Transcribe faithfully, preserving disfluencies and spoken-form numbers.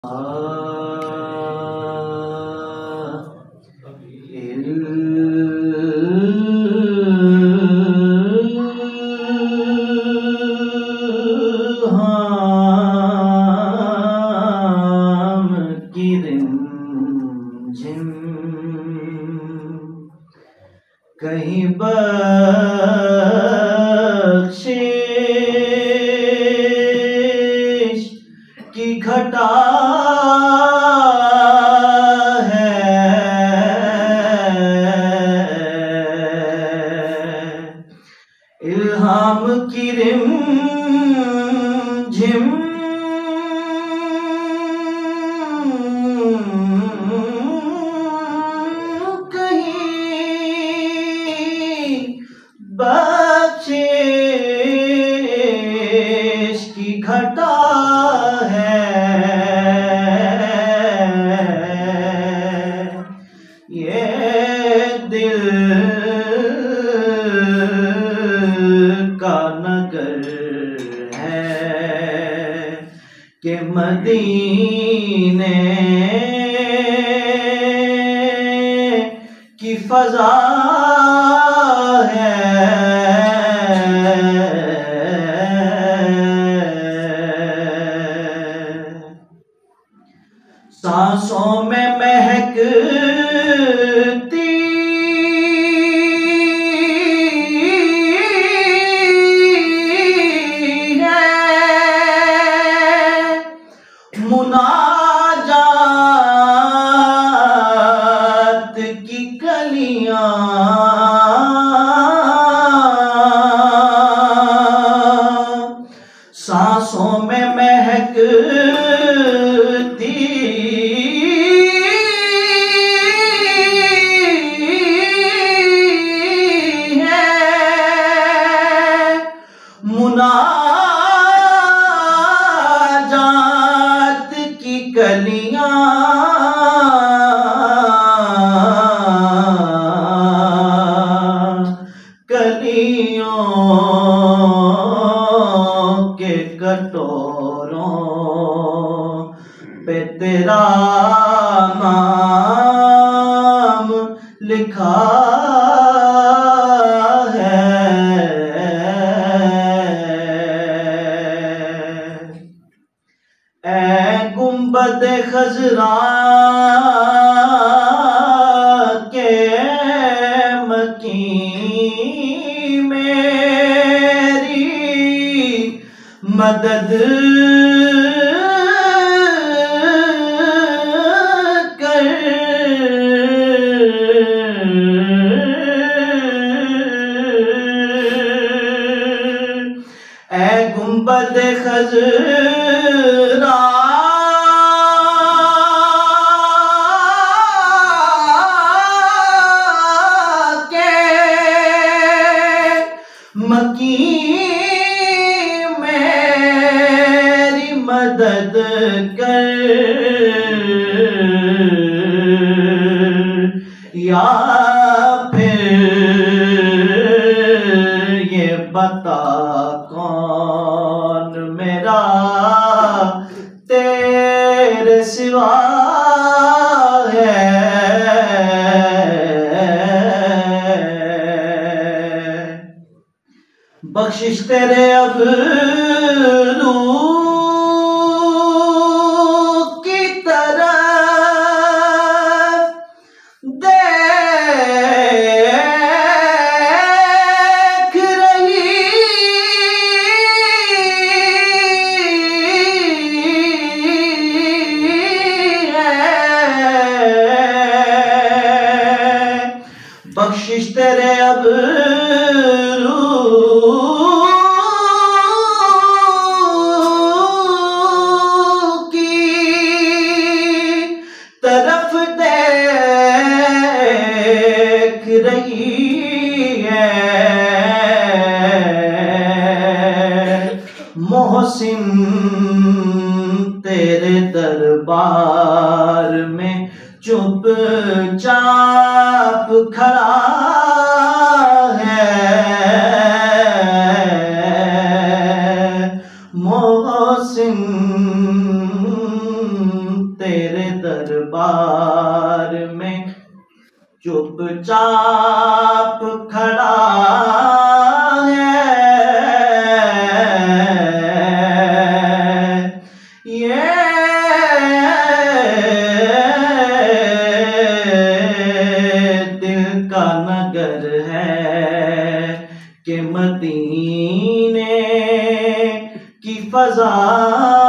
इल्हाम की रिमझिम कहीं बख्शिश की घटा इल्हाम की रिमझिम कहीं बख्शिश की घटा है। ये दिल का नगर है कि मदीने की फजा है। सांसों में महकती मुनाजात की कलियां सांसों में महकती है मुनाजात की कलियां कलियों के कटोरों पे तेरा नाम लिखा है। ऐ गुंबद खजरा के मकीन मेरी मदद कर। ऐ गुंबद खजरा मकीन मेरी मदद कर। या फिर ये बता कौन मेरा तेरे सिवा है। बख्शिश तेरे अबरू की तरफ देख रही है। बख्शिश तेरे अबरू तरफ देख रही है। मोहसिन तेरे दरबार में चुपचाप खड़ा है। मोहसिन दरबार में चुपचाप खड़ा है। ये दिल का नगर है कि मदीने की फजा